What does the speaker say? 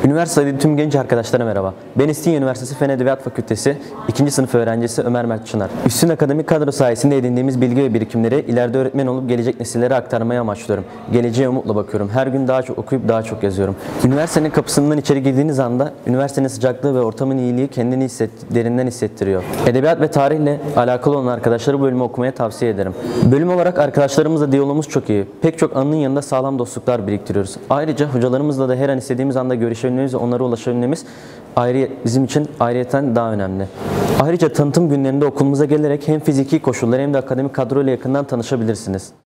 Üniversitede tüm genç arkadaşlara merhaba. Ben İstinye Üniversitesi Fen Edebiyat Fakültesi 2. sınıf öğrencisi Ömer Mert Çınar. Üstün akademik kadro sayesinde edindiğimiz bilgi ve birikimleri ileride öğretmen olup gelecek nesillere aktarmayı amaçlıyorum. Geleceğe umutla bakıyorum. Her gün daha çok okuyup daha çok yazıyorum. Üniversitenin kapısından içeri girdiğiniz anda üniversitenin sıcaklığı ve ortamın iyiliği kendini derinden hissettiriyor. Edebiyat ve tarihle alakalı olan arkadaşları bu bölümü okumaya tavsiye ederim. Bölüm olarak arkadaşlarımızla diyalogumuz çok iyi. Pek çok anının yanında sağlam dostluklar biriktiriyoruz. Ayrıca hocalarımızla da her an istediğimiz anda görüşebilmemiz ve onlara ulaşabilmemiz bizim için ayrıyeten daha önemli. Ayrıca tanıtım günlerinde okulumuza gelerek hem fiziki koşulları hem de akademik kadroyla yakından tanışabilirsiniz.